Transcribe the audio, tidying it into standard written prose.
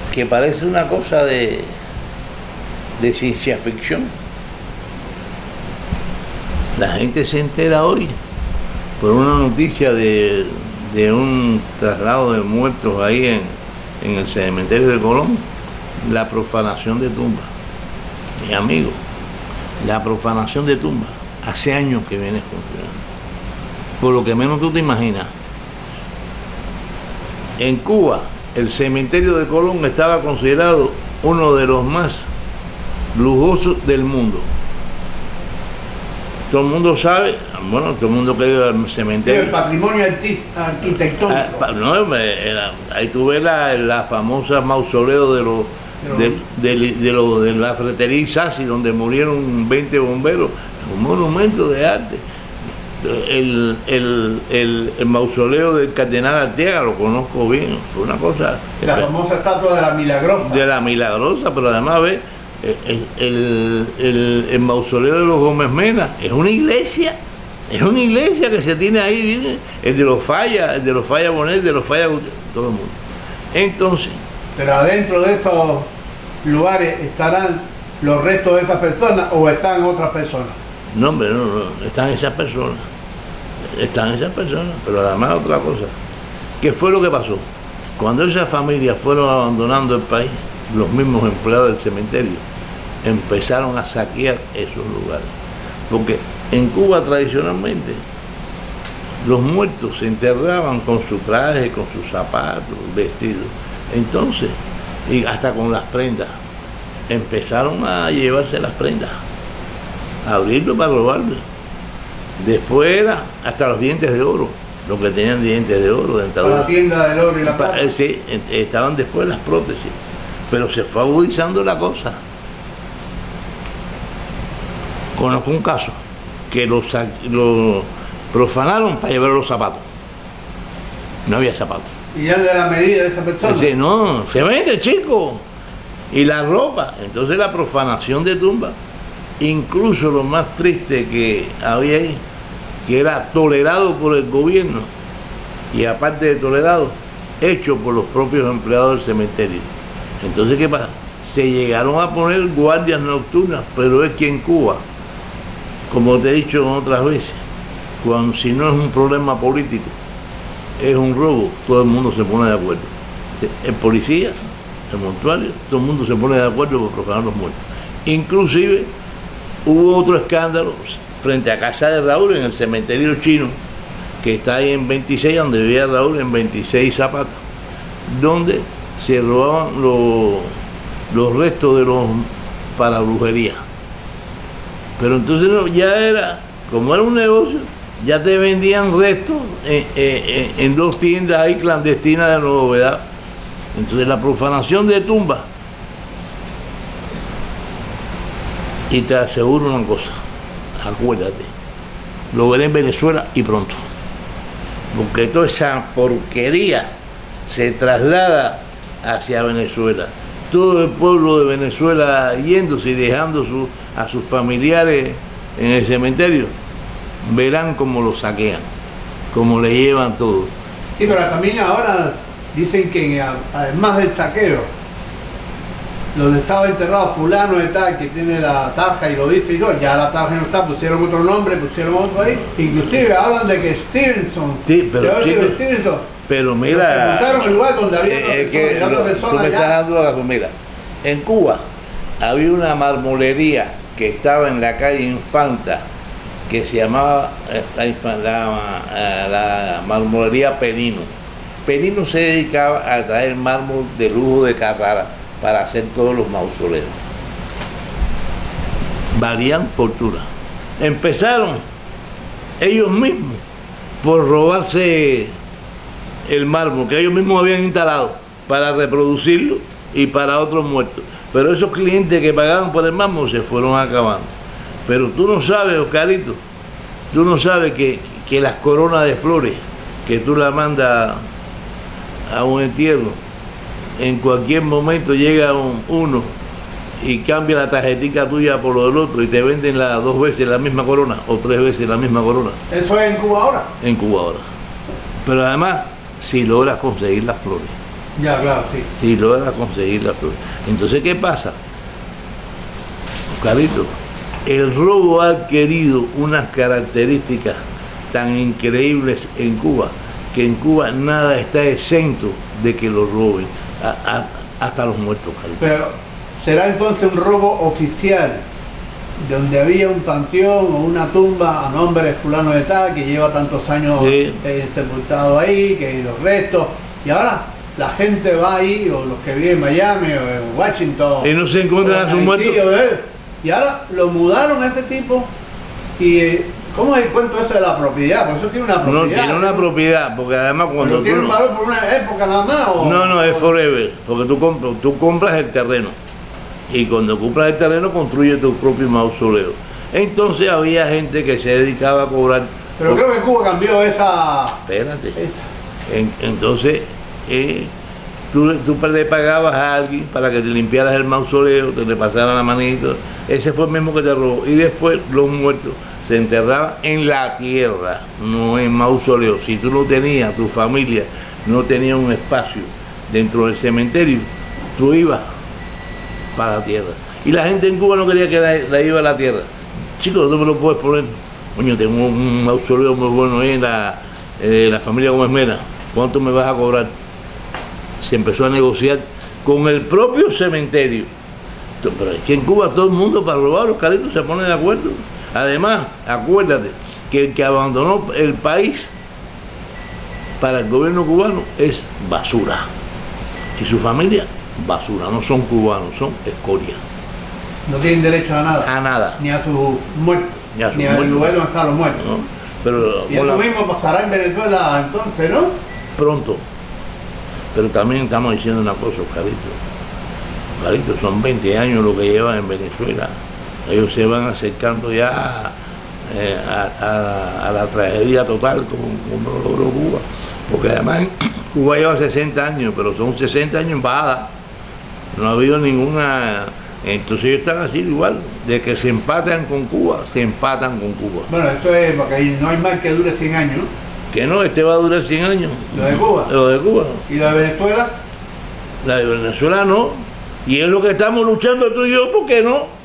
que parece una cosa de ciencia ficción. La gente se entera hoy por una noticia de un traslado de muertos ahí en el cementerio de Colón, la profanación de tumbas. Mi amigo, la profanación de tumbas hace años que viene funcionando. Por lo que menos tú te imaginas. En Cuba, el cementerio de Colón estaba considerado uno de los más lujosos del mundo. Todo el mundo sabe, bueno, todo el mundo que ha ido al cementerio. Sí, el patrimonio arquitectónico. Ahí tú ves la famosa mausoleo de la ferretería Isasi, donde murieron 20 bomberos. Un monumento de arte. El mausoleo del cardenal Arteaga lo conozco bien, fue una cosa. La famosa estatua de la Milagrosa. De la Milagrosa, pero además ves el mausoleo de los Gómez Mena, es una iglesia que se tiene ahí, el de los Falla Bonet, de los Falla, todo el mundo. Entonces. Pero adentro de esos lugares estarán los restos de esas personas o están otras personas. No, hombre, no, están esas personas, pero además otra cosa, ¿qué fue lo que pasó? Cuando esas familias fueron abandonando el país, los mismos empleados del cementerio empezaron a saquear esos lugares, porque en Cuba tradicionalmente los muertos se enterraban con su traje, con sus zapatos, vestidos, entonces, y hasta con las prendas, empezaron a llevarse las prendas, abrirlo para robarlo. Después era hasta los dientes de oro, los que tenían dientes de oro, dentadura. Para la tienda del oro y la plata. Sí, estaban después las prótesis, pero se fue agudizando la cosa. Conozco un caso que lo profanaron para llevar los zapatos. No había zapatos. ¿Y ya de la medida de esa persona? Sí, no, se vende, chico. Y la ropa, entonces la profanación de tumbas. Incluso lo más triste que había ahí, que era tolerado por el gobierno y aparte de tolerado, hecho por los propios empleados del cementerio. Entonces, ¿qué pasa? Se llegaron a poner guardias nocturnas, pero es que en Cuba, como te he dicho otras veces, si no es un problema político, es un robo, todo el mundo se pone de acuerdo. El policía, el montuario, todo el mundo se pone de acuerdo por profanar los muertos. Inclusive, hubo otro escándalo frente a casa de Raúl en el cementerio chino, que está ahí en 26, donde vivía Raúl, en 26 Zapatos, donde se robaban los restos de los para brujería. Pero entonces ya era, como era un negocio, ya te vendían restos en dos tiendas ahí clandestinas de novedad. Entonces la profanación de tumbas. Y te aseguro una cosa, acuérdate, lo veré en Venezuela y pronto, porque toda esa porquería se traslada hacia Venezuela. Todo el pueblo de Venezuela yéndose y dejando a sus familiares en el cementerio, verán cómo lo saquean, cómo le llevan todo. Sí, pero también ahora dicen que además del saqueo, donde estaba enterrado fulano de tal, que tiene la tarja y lo dice y no, ya la tarja no está, pusieron otro nombre, pusieron otro ahí, inclusive hablan de que Stevenson, sí, pero mira, se montaron el lugar donde había otra persona, tú me estás dando la, mira, en Cuba había una marmolería que estaba en la calle Infanta, que se llamaba la marmolería Penino. Penino se dedicaba a traer mármol de lujo de Carrara para hacer todos los mausoleos. Valían fortuna. Empezaron ellos mismos por robarse el mármol que ellos mismos habían instalado para reproducirlo y para otros muertos. Pero esos clientes que pagaban por el mármol se fueron acabando. Pero tú no sabes, Oscarito, tú no sabes que las coronas de flores que tú la mandas a un entierro, en cualquier momento llega uno y cambia la tarjetita tuya por lo del otro y te venden dos veces la misma corona o 3 veces la misma corona. ¿Eso es en Cuba ahora? En Cuba ahora. Pero además, si logras conseguir las flores. Ya, claro, sí. Si logra conseguir la prueba. Entonces, ¿qué pasa? Carito, el robo ha adquirido unas características tan increíbles en Cuba, que en Cuba nada está exento de que lo roben, hasta los muertos, Carito. Pero, ¿será entonces un robo oficial, donde había un panteón o una tumba a nombre de fulano de tal, que lleva tantos años Sí. sepultado ahí, que hay los restos, y ahora la gente va ahí, o los que viven en Miami o en Washington, Y no se encuentran o a sus en Haití, muertos. y ahora lo mudaron a ese tipo, y ¿cómo es el cuento ese de la propiedad? Porque eso tiene una propiedad. No tiene una propiedad, porque además cuando ¿Pero tú tiene un valor por una época nada más? O, no, es forever, porque tú compras el terreno, y cuando compras el terreno construyes tu propio mausoleo. Entonces había gente que se dedicaba a cobrar. Pero creo que Cuba cambió esa... Espérate. Entonces, tú le pagabas a alguien para que te limpiaras el mausoleo, te le pasaran la manito. Ese fue el mismo que te robó. Y después los muertos se enterraban en la tierra, no en mausoleo. Si tú no tenías, tu familia no tenía un espacio dentro del cementerio, tú ibas para la tierra. Y la gente en Cuba no quería que la iba a la tierra. Chicos, tú me lo puedes poner. Coño, tengo un mausoleo muy bueno ahí en la familia Gómez Mena. ¿Cuánto me vas a cobrar? Se empezó a negociar con el propio cementerio. Pero es que en Cuba todo el mundo para robar los caritos se pone de acuerdo. Además, acuérdate que el que abandonó el país para el gobierno cubano es basura. Y su familia, basura. No son cubanos, son escoria. No tienen derecho a nada. A nada. Ni a sus muertos. Ni a sus al muertos. lugar donde están los muertos. ¿No? Pero Y eso mismo pasará en Venezuela entonces, ¿no? pronto. Pero también estamos diciendo una cosa, Carito, son 20 años lo que llevan en Venezuela. Ellos se van acercando ya a la tragedia total como lo logró Cuba. Porque además Cuba lleva 60 años, pero son 60 años en bajada. No ha habido ninguna... Entonces ellos están así igual, de que se empatan con Cuba, se empatan con Cuba. Bueno, eso es porque ahí no hay mal que dure 100 años. Que no, este va a durar 100 años. ¿Lo de Cuba? Lo de Cuba. ¿Y lo de Venezuela? La de Venezuela no. Y es lo que estamos luchando tú y yo, ¿por qué no?